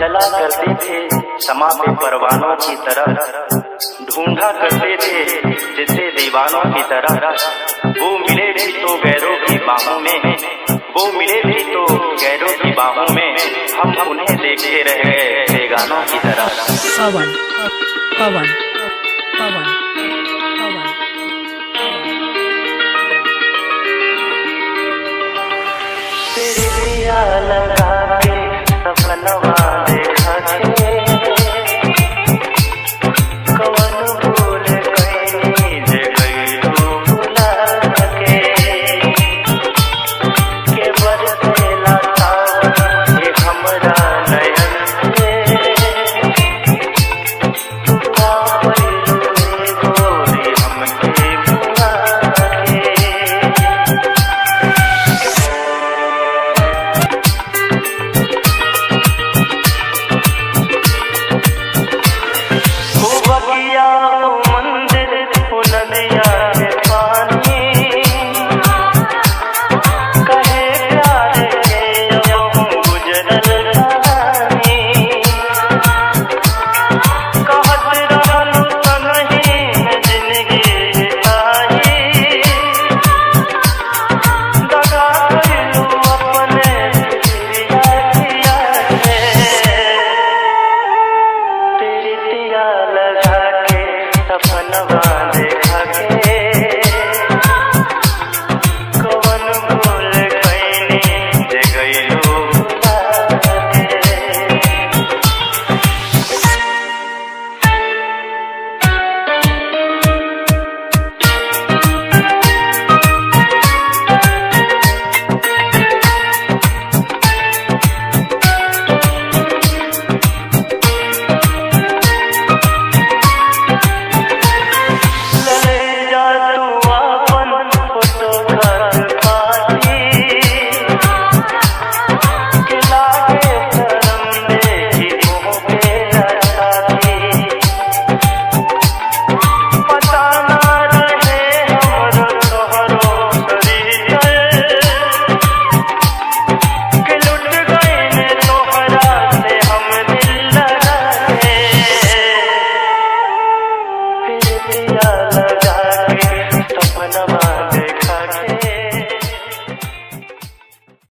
चला करते थे समा पे परवानों की तरह, ढूंढा करते थे जिसे दीवानों की तरह। वो मिले भी तो गैरों की बाहों में, वो मिले भी तो गैरों की बाहों में, हम उन्हें देखते रह गए बेगानों की तरह। पवन पवन पवन पवन तेरे दिया लगा के सपनवा